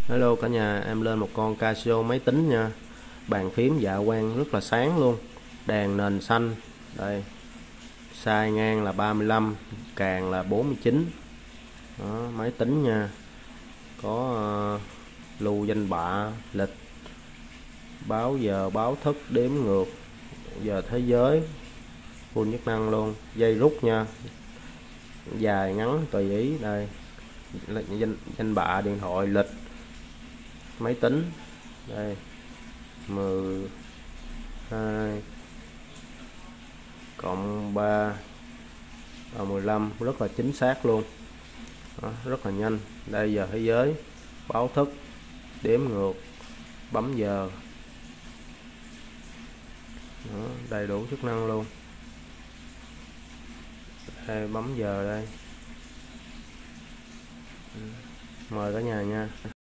Hello cả nhà, em lên một con Casio máy tính nha. Bàn phím dạ quang rất là sáng luôn. Đèn nền xanh. Đây. Size ngang là 35, càng là 49. Đó, máy tính nha. Có lưu danh bạ, lịch, báo giờ, báo thức, đếm ngược, giờ thế giới, full chức năng luôn. Dây rút nha. Dài ngắn tùy ý đây. Danh bạ, điện thoại, lịch, máy tính. Đây. 12 cộng 3 và 15, rất là chính xác luôn. Đó, rất là nhanh. Đây giờ thế giới, báo thức, đếm ngược, bấm giờ. Đó, đầy đủ chức năng luôn. Đây, bấm giờ đây. Mời cả nhà nha.